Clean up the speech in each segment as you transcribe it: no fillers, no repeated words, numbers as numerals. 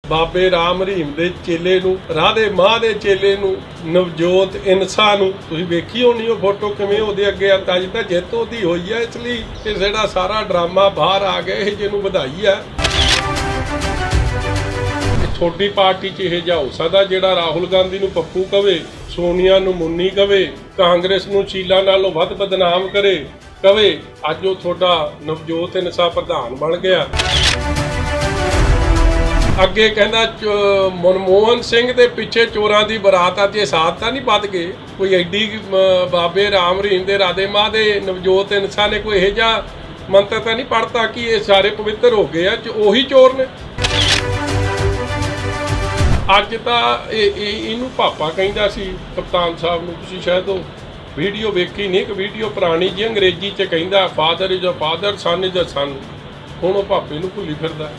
बाबे राम रहीम दे चेले नूं, राधे मां दे चेले नूं, नवजोत इंसा नूं तुसीं वेखी होनी वो फोटो किवें ओहदे अगे अज तां जिੱਤ ओहदी होई है, इसलिए ये जिहड़ा सारा ड्रामा बाहर आ गया ये जिहनूं वधाई है। छोटी पार्टी च यह जिहा हो सकदा जिहड़ा राहुल गांधी नूं पप्पू कवे, सोनिया नूं मुन्नी कवे, कांग्रेस नूं शीला नालों वध बदनाम करे कवे, अज वो तुहाडा नवजोत इंसा प्रधान बन गया। अगे कहना मनमोहन सिंह के पिछे चोरां की बरात अज साथ तो नहीं बद गए, कोई एडी बाबे राम रहीम दे राधे मां दे नवजोत इंसा ने कोई यह जिहा मंत्र तो नहीं पढ़ता कि ये सारे पवित्र हो गए उही चोर ने। अज तो इनू पापा कहता सी कप्तान साहब नूं, तुसीं शायद वीडियो वेखी नहीं, एक वीडियो पुरानी जी अंग्रेजी च कहंदा father is a father, son is a son. हुण वो पापे नूं भुल्ली फिरदा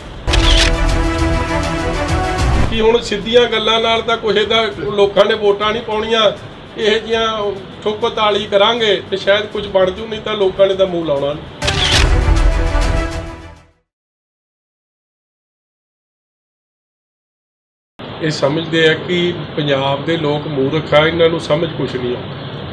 कि हुण सिद्धियां गल्लां नाल तां कुछ दा लोकां ने वोटां नहीं पाउणियां, इहो जिहियां ठुक ताली करांगे ते शायद कुछ बण जू, नहीं तां लोकां ने तां मूंह लाउणा नहीं। ये समझते हैं कि पंजाब के लोग मूर्ख आ, इन्हों समझ कुछ नहीं आता।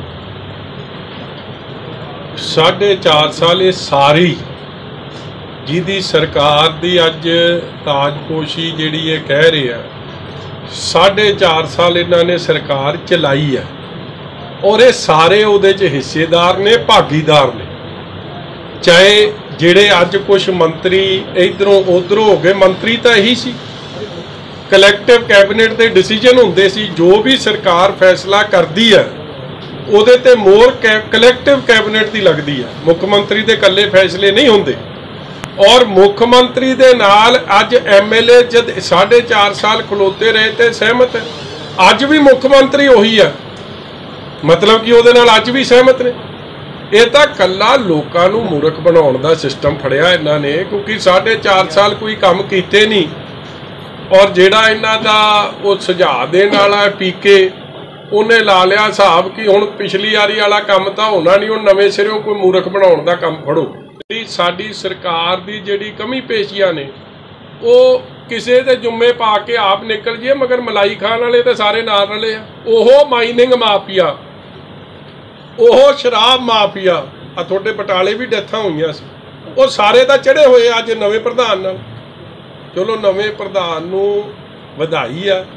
4.5 साल ये सारी जिहदी सरकार दी अज ताजपोशी जिहड़ी ये कह रहे हैं 4.5 साल इन्होंने सरकार चलाई है और ये सारे उहदे च हिस्सेदार ने, भागीदार ने। चाहे जिहड़े अज कुछ मंत्री इधरों उधरों हो गए, मंत्री तो यही सी, कलैक्टिव कैबिनेट के डिसीजन होंदे सी, जो भी सरकार फैसला करती है उहदे ते मोहर कलैक्टिव कैबिनेट की लगती है, मुख्यमंत्री के कल्ले फैसले नहीं होंदे। और मुख्यमंत्री दे नाल अज MLA जद 4.5 साल खलोते रहे तो सहमत है, अज भी मुख्यमंत्री उही है, मतलब कि उहदे नाल अज भी सहमत ने। ये तो कल्ला लोकां नूं मूर्ख बनाउण दा सिस्टम फड़िया इन्हां ने, क्योंकि 4.5 साल कोई काम कीते नहीं। और जिहड़ा इन्हां दा वो सुझाव देण वाला पीके उन्हें ला लिया हिसाब कि हुण पिछली वारी वाला काम तां होना नहीं, हुण नवें सिरों कोई मूर्ख बनाउण दा काम फड़ो। साडी सरकार दी जिहड़ी कमी पेशियां ने वो किसी दे जुम्मे पा के आप निकल जाइए, मगर मलाई खान वाले तो सारे नाल रले आ। ओहो माइनिंग माफिया, ओहो शराब माफिया, आ तुहाडे बटाले भी डेथां होईयां सी, वो सारे दा चढ़े होए अज नवें प्रधान नाल। चलो नवें प्रधान नूं वधाई आ,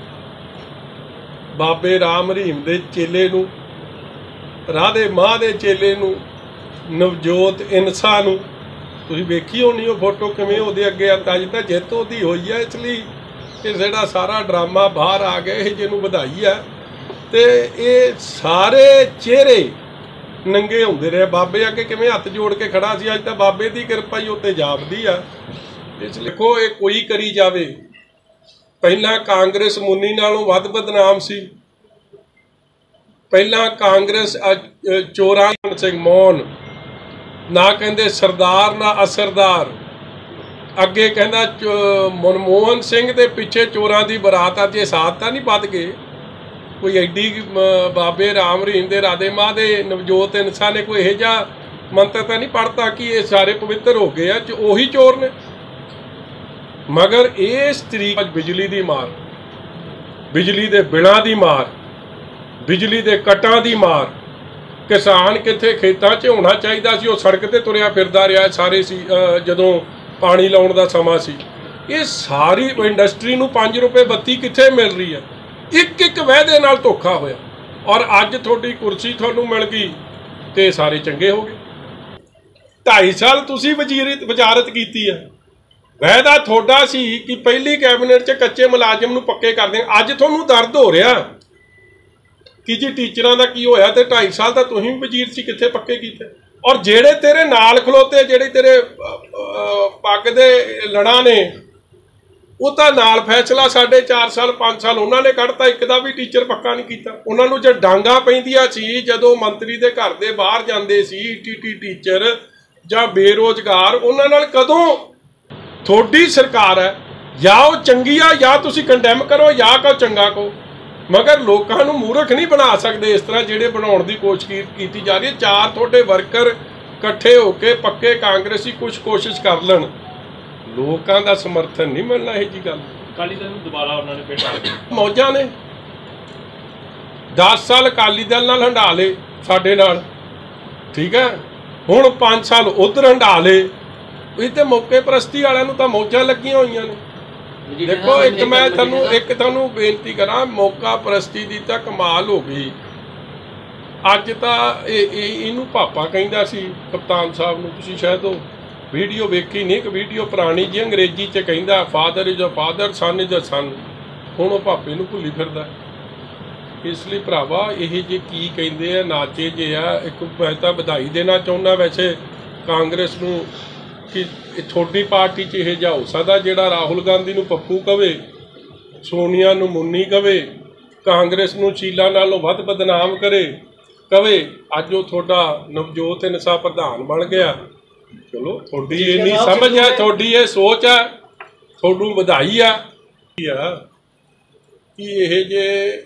बाबे राम रहीम दे चेले नूं, राधे मां दे चेले नूं, नवजोत इंसा नूं तुसीं वेखी होनी वो फोटो किवें ओहदे अगे अज तां जिੱਤ ओहदी होई है, इसलिए ये जिहड़ा सारा ड्रामा बाहर आ गया ये जिहनूं वधाई है। ते ये सारे चेहरे नंगे होंदे रहे, बाबे अगे किवें हत्थ जोड़ के खड़ा सी, अज तां बाबे दी किरपा ही उत्ते जापदी आ। इसलिए देखो ये कोई करी जावे, पहला कांग्रेस मुन्नी नालों वध बदनाम सी, पहला कांग्रेस चोरां सिंह मौन ना कहते सरदार ना असरदार, अगे कहना मनमोहन सिंह के पिछे चोरां की बरात अज साथ तो नहीं बद गए, कोई एडी बाबे राम रहीम दे राधे मां दे नवजोत इंसा ने कोई यह जिहा मंत्र तो नहीं पढ़ता कि ये सारे पवित्र हो गए उही चोर ने। मगर इस तरीके बिजली की मार, बिजली के बिलों की मार, बिजली के कटां की मार, किसान कित्थे खेतां 'च होना चाहिए सी, वो सड़क ते तुरिया फिरदा रहा सारे सी जदों पानी लाउण दा समा सी। ये सारी इंडस्ट्री नूं 5 रुपए बत्ती कित्थे मिल रही है, एक एक वायदे नाल धोखा होया, और अज तुहाडी कुर्सी तुहानूं मिल गई ते सारे चंगे हो गए। 2.5 साल तुसीं वजारत कीती है, वायदा थोड़ा सी कि पहली कैबिनेट 'च कच्चे मुलाजम नूं पक्के कर देंगे। अज तुहानूं दर्द हो रहा कि जी टीचरां दा की होया, ते 2.5 साल दा तुसीं भी वजीर सी कित्थे पक्के कीते। और जेड़े तेरे नाल खलोते, जेड़े तेरे पग दे लड़ा ने, वो तां नाल फैसला 4.5 साल 5 साल उन्होंने कढ़ता, एक दा भी टीचर पक्का नहीं कीता। उन्होंने जो डांगा पैंदियां सी जदों मंत्री दे घर दे बाहर जांदे सी टी टीचर जां बेरोजगार, उन्हां नाल कदों थोड़ी सरकार है, या वो चंगी आ या तुसीं कंडैम करो या कहो चंगा कहो, मगर लोगों को मूर्ख नहीं बना सकते इस तरह जिहड़े बनाउण दी कोशिश की जा रही है। 4 थोड़े वर्कर इकट्ठे होके पक्के कांग्रेसी कुछ कोशिश कर लेण, लोगों का समर्थन नहीं मिलना। यह जी गल ਅਕਾਲੀ ਦਲ ਨੂੰ ਦੁਬਾਰਾ ਉਹਨਾਂ ਨੇ ਭੇਜਿਆ ਮੌਜਾਂ ਨੇ 10 ਸਾਲ ਅਕਾਲੀ ਦਲ ਨਾਲ ਹੰਡਾ ਲਏ ਸਾਡੇ ਨਾਲ, ਠੀਕ ਹੈ। ਹੁਣ 5 ਸਾਲ ਉਧਰ ਹੰਡਾ ਲਏ। ਇਹ ਤੇ ਮੌਕੇ ਪ੍ਰਸਤੀ ਵਾਲਿਆਂ ਨੂੰ ਤਾਂ ਮੌਜਾਂ ਲੱਗੀਆਂ ਹੋਈਆਂ ਨੇ। ਦੇਖੋ ਇੱਕ ਤੁਹਾਨੂੰ ਬੇਨਤੀ ਕਰਾਂ, ਮੌਕਾ ਪ੍ਰਸਤੀ ਦੀ ਤਾਂ ਕਮਾਲ ਹੋ ਗਈ। ਅੱਜ ਤਾਂ ਇਹਨੂੰ ਪਾਪਾ ਕਹਿੰਦਾ ਸੀ ਕਪਤਾਨ ਸਾਹਿਬ ਨੂੰ, ਤੁਸੀਂ ਸ਼ਾਇਦ ਉਹ ਵੀਡੀਓ ਵੇਖੀ ਨਹੀਂ, ਇੱਕ ਵੀਡੀਓ ਪੁਰਾਣੀ ਜੀ ਅੰਗਰੇਜ਼ੀ 'ਚ ਕਹਿੰਦਾ father is a father, son is a son. ਹੁਣ ਉਹ ਪਾਪੇ ਨੂੰ ਭੁੱਲੀ ਫਿਰਦਾ। ਇਸ ਲਈ ਭਰਾਵਾ ਇਹ ਜੇ ਕੀ ਕਹਿੰਦੇ ਆ, ਨਾਚੇ ਜੇ ਆ। ਇੱਕ ਮੈਂ ਤਾਂ ਵਧਾਈ ਦੇਣਾ ਚਾਹੁੰਦਾ ਵੈਸੇ ਕਾਂਗਰਸ ਨੂੰ ਕਿ ਤੁਹਾਡੀ ਪਾਰਟੀ 'ਚ ਇਹ ਜਿਹਾ ਹੋ ਸਕਦਾ ਜਿਹੜਾ ਰਾਹੁਲ ਗਾਂਧੀ ਨੂੰ ਪੱਪੂ ਕਵੇ, ਸੋਨੀਆ ਨੂੰ ਮੁੰਨੀ ਕਵੇ, ਕਾਂਗਰਸ ਨੂੰ ਸ਼ੀਲਾ ਨਾਲੋਂ ਵੱਧ ਬਦਨਾਮ ਕਵੇ। ਅੱਜ ਉਹ ਤੁਹਾਡਾ ਨਵਜੋਤ ਇਨਸਾ ਪ੍ਰਧਾਨ ਬਣ ਗਿਆ। ਚਲੋ ਤੁਹਾਡੀ ਇੰਨੀ ਸਮਝ ਆ, ਤੁਹਾਡੀ ਇਹ ਸੋਚ ਆ, ਤੁਹਾਨੂੰ ਵਧਾਈ ਆ ਕਿ ਇਹ ਜੇ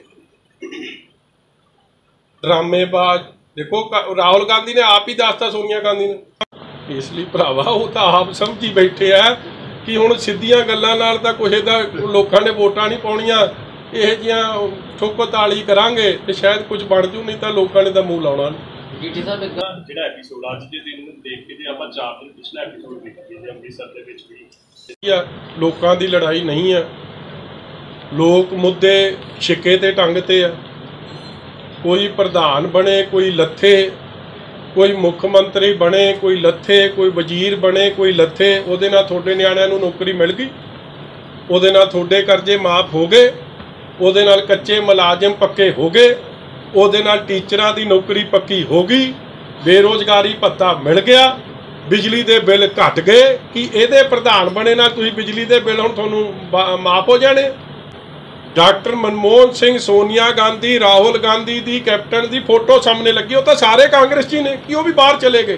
ਡਰਾਮੇਬਾਜ਼। ਦੇਖੋ ਰਾਹੁਲ ਗਾਂਧੀ ਨੇ ਆਪ ਹੀ ਦੱਸਤਾ ਸੋਨੀਆ ਗਾਂਧੀ ਨੇ। ਇਸ ਲਈ ਭਰਾਵਾ ਉਹ ਤਾਂ ਆਪ ਸਮਝੀ ਬੈਠੇ ਆ ਕਿ ਹੁਣ ਸਿੱਧੀਆਂ ਗੱਲਾਂ ਨਾਲ ਤਾਂ ਕੁਛ ਦਾ ਲੋਕਾਂ ਨੇ ਵੋਟਾਂ ਨਹੀਂ ਪਾਉਣੀਆਂ। ਇਹ ਜਿਹੀਆਂ ਠੋਕੋ ਤਾਲੀ ਕਰਾਂਗੇ ਤੇ ਸ਼ਾਇਦ ਕੁਝ ਬਣ ਜੂ, ਨਹੀਂ ਤਾਂ ਲੋਕਾਂ ਨੇ ਤਾਂ ਮੂੰਹ ਲਾਉਣਾ ਨਹੀਂ। ਜਿਹੜਾ ਐਪੀਸੋਡ ਅੱਜ ਦੇ ਦਿਨ ਨੂੰ ਦੇਖ ਕੇ ਜੇ ਆਪਾਂ 4 ਦਿਨ ਪਿਛਲਾ ਐਪੀਸੋਡ ਵੇਖੀਏ ਅੰਮ੍ਰਿਤਸਰ ਦੇ ਵਿੱਚ ਵੀ ਲੋਕਾਂ ਦੀ ਲੜਾਈ ਨਹੀਂ ਹੈ। ਲੋਕ ਮੁੱਦੇ ਛਿੱਕੇ ਤੇ ਟੰਗ ਤੇ ਆ। ਕੋਈ ਪ੍ਰਧਾਨ ਬਣੇ ਕੋਈ ਲੱਥੇ, ਕੋਈ ਮੁੱਖ ਮੰਤਰੀ ਬਣੇ ਕੋਈ ਲੱਥੇ, ਕੋਈ ਵਜ਼ੀਰ ਬਣੇ ਕੋਈ ਲੱਥੇ। ਉਹਦੇ ਨਾਲ ਤੁਹਾਡੇ ਨਿਆਣਿਆਂ ਨੂੰ ਨੌਕਰੀ ਮਿਲ ਗਈ, ਉਹਦੇ ਨਾਲ ਤੁਹਾਡੇ ਕਰਜ਼ੇ ਮਾਫ ਹੋ ਗਏ, ਉਹਦੇ ਨਾਲ ਕੱਚੇ ਮੁਲਾਜ਼ਮ ਪੱਕੇ ਹੋ ਗਏ, ਉਹਦੇ ਨਾਲ ਟੀਚਰਾਂ ਦੀ ਨੌਕਰੀ ਪੱਕੀ ਹੋ ਗਈ, ਬੇਰੁਜ਼ਗਾਰੀ ਭੱਤਾ ਮਿਲ ਗਿਆ, ਬਿਜਲੀ ਦੇ ਬਿੱਲ ਘਟ ਗਏ। ਕਿ ਇਹਦੇ ਪ੍ਰਧਾਨ ਬਣੇ ਨਾਲ ਤੁਸੀਂ ਬਿਜਲੀ ਦੇ ਬਿੱਲ ਹੁਣ ਤੁਹਾਨੂੰ ਮਾਫ ਹੋ ਜਾਣੇ? ਡਾਕਟਰ ਮਨਮੋਹਨ ਸਿੰਘ, ਸੋਨੀਆ ਗਾਂਧੀ, ਰਾਹੁਲ ਗਾਂਧੀ ਦੀ ਕੈਪਟਨ ਦੀ ਫੋਟੋ ਸਾਹਮਣੇ ਲੱਗੀ। ਉਹ ਤਾਂ ਸਾਰੇ ਕਾਂਗਰਸੀ ਨੇ ਕਿ ਉਹ ਵੀ ਬਾਹਰ ਚਲੇ ਗਏ।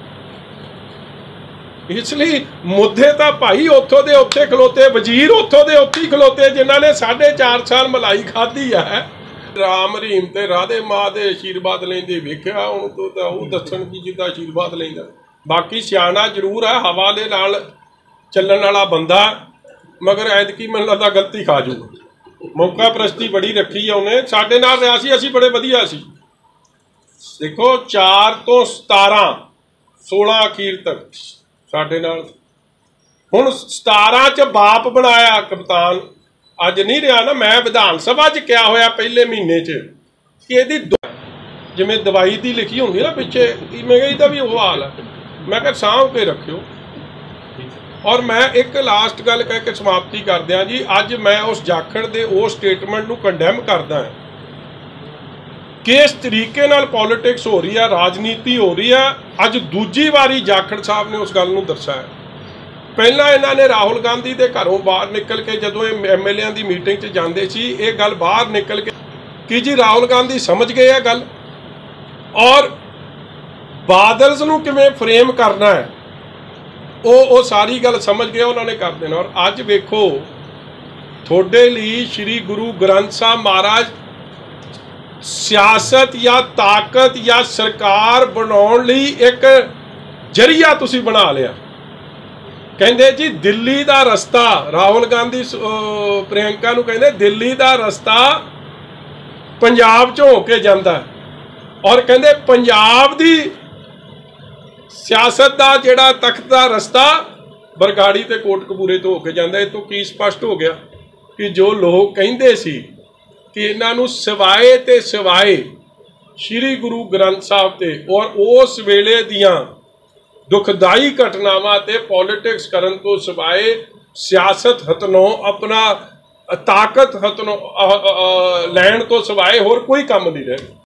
ਇਸ ਲਈ ਮੁੱਦੇ ਤਾਂ ਭਾਈ ਉੱਥੋਂ ਦੇ ਉੱਥੇ ਖਲੋਤੇ, ਵਜ਼ੀਰ ਉੱਥੋਂ ਦੇ ਉੱਥੇ ਖਲੋਤੇ ਜਿਨ੍ਹਾਂ ਨੇ 4.5 ਸਾਲ ਮਲਾਈ ਖਾਧੀ ਹੈ। ਰਾਮ ਰਹੀਮ ਤੇ ਰਾਧੇ ਮਾਂ ਦੇ ਆਸ਼ੀਰਵਾਦ ਲੈਂਦੇ ਵੇਖਿਆ। ਹੁਣ ਤੋਂ ਤਾਂ ਉਹ ਦੱਸਣ ਕੀ ਜਿੱਦਾਂ ਆਸ਼ੀਰਵਾਦ ਲੈਂਦਾ। ਬਾਕੀ ਸਿਆਣਾ ਜ਼ਰੂਰ ਹੈ, ਹਵਾ ਦੇ ਨਾਲ ਚੱਲਣ ਵਾਲਾ ਬੰਦਾ, ਮਗਰ ਐਤਕੀ ਮੈਨੂੰ ਲੱਗਦਾ ਗਲਤੀ ਖਾ ਜੂਗਾ। ਮੌਕਾ ਪ੍ਰਸਤੀ ਬੜੀ ਰੱਖੀ ਆ ਉਹਨੇ। ਸਾਡੇ ਨਾਲ ਰਿਹਾ ਸੀ, ਅਸੀਂ ਬੜੇ ਵਧੀਆ ਸੀ। ਦੇਖੋ 4 ਤੋਂ 17 16 ਅਖੀਰ ਤੱਕ ਸਾਡੇ ਨਾਲ। ਹੁਣ 17 'ਚ ਬਾਪ ਬਣਾਇਆ ਕਪਤਾਨ। ਅੱਜ ਨਹੀਂ ਰਿਹਾ ਨਾ। ਮੈਂ ਵਿਧਾਨ ਸਭਾ 'ਚ ਕਿਹਾ ਹੋਇਆ ਪਹਿਲੇ ਮਹੀਨੇ 'ਚ ਕਿ ਇਹਦੀ ਜਿਵੇਂ ਦਵਾਈ ਦੀ ਲਿਖੀ ਹੁੰਦੀ ਨਾ ਪਿੱਛੇ, ਮੈਂ ਕਿਹਾ ਇਹਦਾ ਵੀ ਉਹ ਹਾਲ ਹੈ। ਮੈਂ ਕਿਹਾ ਸਾਂਭ ਕੇ ਰੱਖਿਓ। ਔਰ ਮੈਂ ਇੱਕ ਲਾਸਟ ਗੱਲ ਕਹਿ ਕੇ ਸਮਾਪਤੀ ਕਰਦਿਆਂ ਜੀ, ਅੱਜ ਮੈਂ ਉਸ ਜਾਖੜ ਦੇ ਉਸ ਸਟੇਟਮੈਂਟ ਨੂੰ ਕੰਡੈਮ ਕਰਦਾ ਹਾਂ ਕਿ ਇਸ ਤਰੀਕੇ ਨਾਲ ਪੋਲੀਟਿਕਸ ਹੋ ਰਹੀ ਹੈ, ਰਾਜਨੀਤੀ ਹੋ ਰਹੀ ਹੈ। ਅੱਜ ਦੂਜੀ ਵਾਰੀ ਜਾਖੜ ਸਾਹਿਬ ਨੇ ਉਸ ਗੱਲ ਨੂੰ ਦਰਸਾਇਆ। ਪਹਿਲਾਂ ਇਹਨਾਂ ਨੇ ਰਾਹੁਲ ਗਾਂਧੀ ਦੇ ਘਰੋਂ ਬਾਹਰ ਨਿਕਲ ਕੇ ਜਦੋਂ ਇਹ MLA ਦੀ ਮੀਟਿੰਗ 'ਚ ਜਾਂਦੇ ਸੀ, ਇਹ ਗੱਲ ਬਾਹਰ ਨਿਕਲ ਕੇ ਕਿ ਜੀ ਰਾਹੁਲ ਗਾਂਧੀ ਸਮਝ ਗਏ ਇਹ ਗੱਲ ਔਰ ਬਾਦਲਸ ਨੂੰ ਕਿਵੇਂ ਫਰੇਮ ਕਰਨਾ ਹੈ, ਉਹ ਸਾਰੀ ਗੱਲ ਸਮਝ ਗਏ, ਉਹਨਾਂ ਨੇ ਕਰ ਦੇਣਾ। ਔਰ ਅੱਜ ਵੇਖੋ ਤੁਹਾਡੇ ਲਈ ਸ਼੍ਰੀ ਗੁਰੂ ਗ੍ਰੰਥ ਸਾਹਿਬ ਮਹਾਰਾਜ ਸਿਆਸਤ ਜਾਂ ਤਾਕਤ ਜਾਂ ਸਰਕਾਰ ਬਣਾਉਣ ਲਈ ਇੱਕ ਜ਼ਰੀਆ ਤੁਸੀਂ ਬਣਾ ਲਿਆ। ਕਹਿੰਦੇ ਜੀ ਦਿੱਲੀ ਦਾ ਰਸਤਾ, ਰਾਹੁਲ ਗਾਂਧੀ ਪ੍ਰਿਯੰਕਾ ਨੂੰ ਕਹਿੰਦੇ ਦਿੱਲੀ ਦਾ ਰਸਤਾ ਪੰਜਾਬ 'ਚੋਂ ਹੋ ਕੇ ਜਾਂਦਾ। ਔਰ ਕਹਿੰਦੇ ਪੰਜਾਬ ਦੀ ਸਿਆਸਤ ਦਾ ਜਿਹੜਾ ਤਖਤ ਦਾ ਰਸਤਾ ਬਰਗਾੜੀ ਤੇ ਕੋਟਕਪੂਰੇ ਤੋਂ ਹੋ ਕੇ ਜਾਂਦਾ। ਇਹ ਤੋਂ ਕੀ ਸਪਸ਼ਟ ਹੋ ਗਿਆ ਕਿ ਜੋ ਲੋਕ ਕਹਿੰਦੇ ਸੀ ਕਿ ਇਹਨਾਂ ਨੂੰ ਸਿਵਾਏ ਤੇ ਸਿਵਾਏ ਸ਼੍ਰੀ ਗੁਰੂ ਗ੍ਰੰਥ ਸਾਹਿਬ ਤੇ ਔਰ ਉਸ ਵੇਲੇ ਦੀਆਂ ਦੁਖਦਾਈ ਘਟਨਾਵਾਂ ਤੇ ਪੋਲੀਟਿਕਸ ਕਰਨ ਤੋਂ ਸਿਵਾਏ, ਸਿਆਸਤ ਹੱਥੋਂ ਆਪਣਾ ਤਾਕਤ ਹੱਥੋਂ ਲੈਣ ਤੋਂ ਸਿਵਾਏ ਹੋਰ ਕੋਈ ਕੰਮ ਨਹੀਂ ਰਹੇ।